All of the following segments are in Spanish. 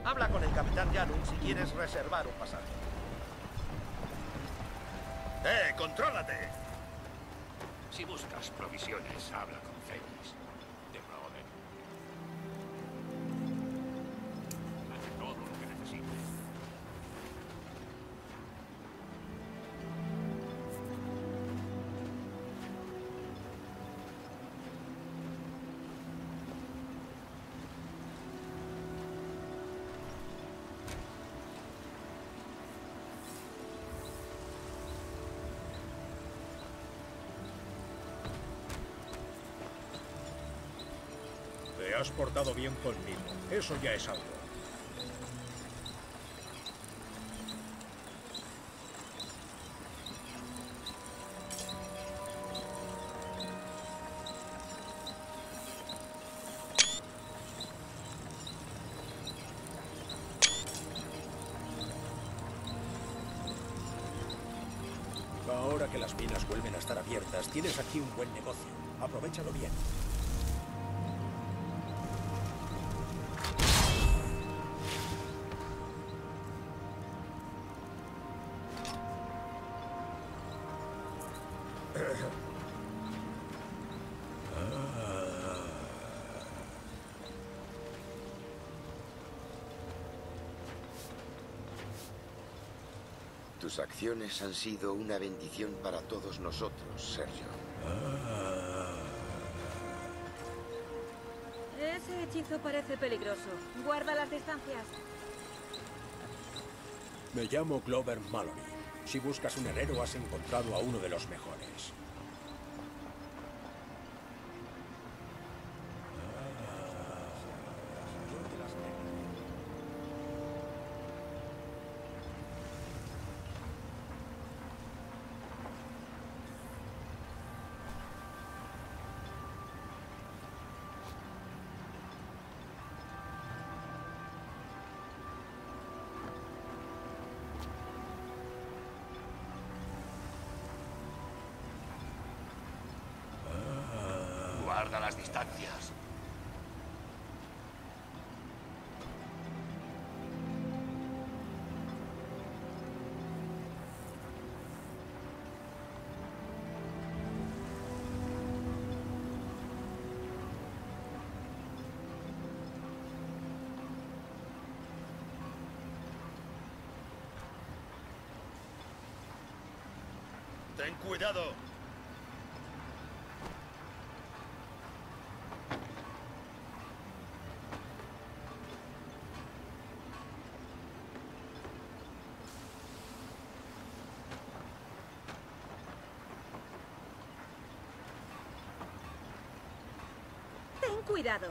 Habla con el capitán Yanun si quieres reservar un pasaje. ¡Contrólate! Si buscas provisiones, habla con Félix. De Brother. Hace todo lo que necesites. Te has portado bien conmigo. Eso ya es algo. Ahora que las minas vuelven a estar abiertas, tienes aquí un buen negocio. Aprovéchalo bien. Tus acciones han sido una bendición para todos nosotros, Sergio. Ese hechizo parece peligroso. Guarda las distancias. Me llamo Glover Mallory. Si buscas un herrero, has encontrado a uno de los mejores. Guarda las distancias. ¡Ten cuidado! Ten cuidado.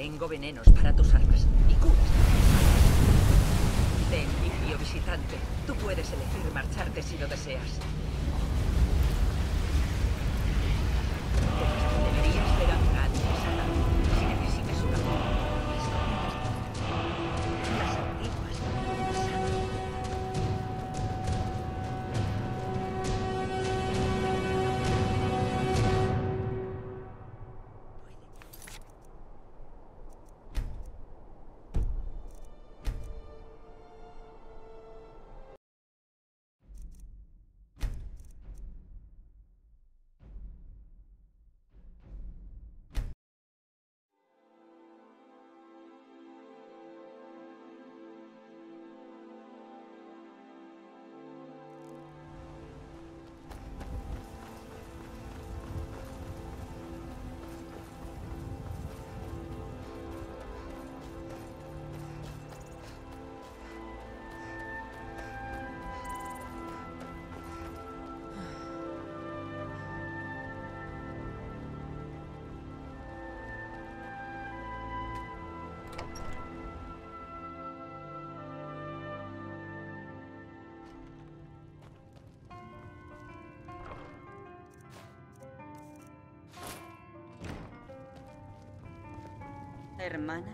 Tengo venenos para tus armas y curas. Ten, Vigio visitante. Tú puedes elegir marcharte si lo deseas. Deberías ver a mi madre, Sara, si necesitas una mano. Las antiguas. Hermana.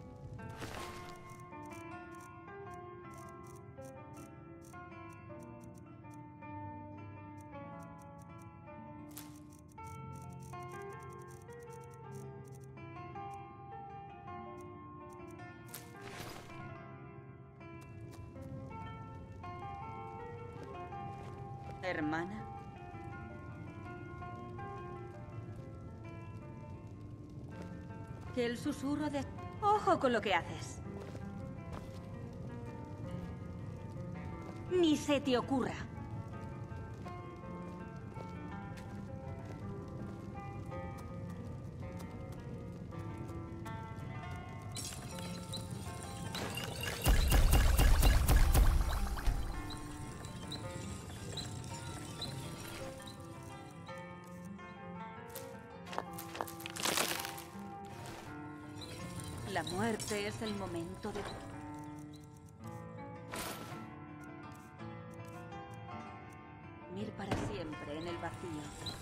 Hermana. Que el susurro de... Ojo con lo que haces. Ni se te ocurra. La muerte es el momento de... Mir para siempre en el vacío.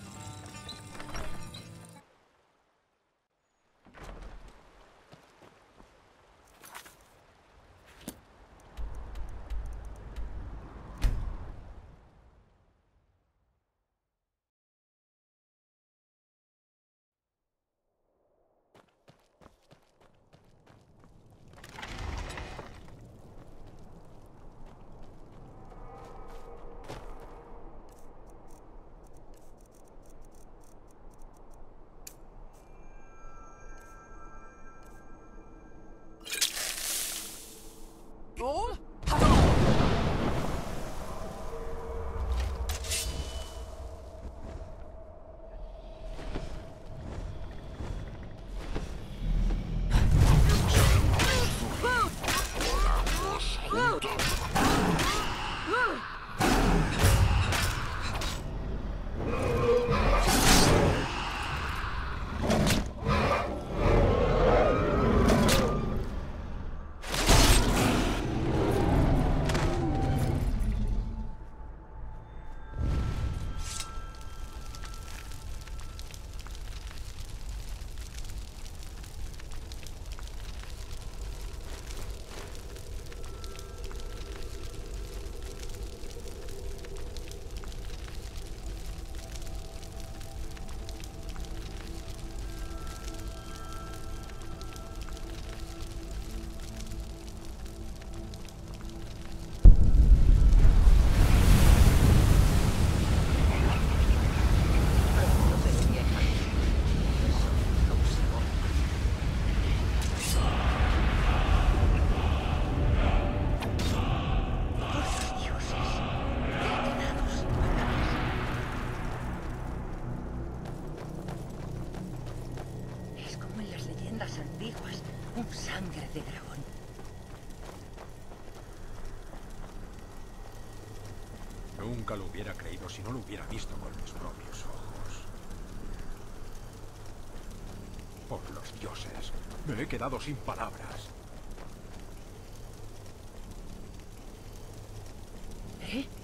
Sangre de dragón. Nunca lo hubiera creído si no lo hubiera visto con mis propios ojos. Por los dioses, me he quedado sin palabras. ¿Eh?